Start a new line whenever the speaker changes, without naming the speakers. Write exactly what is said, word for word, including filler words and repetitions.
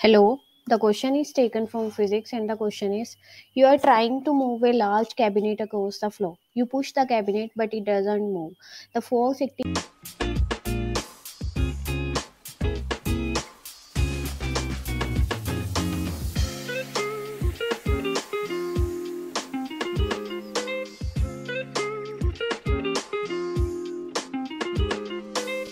Hello, the question is taken from physics, and the question is you are trying to move a large cabinet across the floor. You push the cabinet, but it doesn't move. The force acting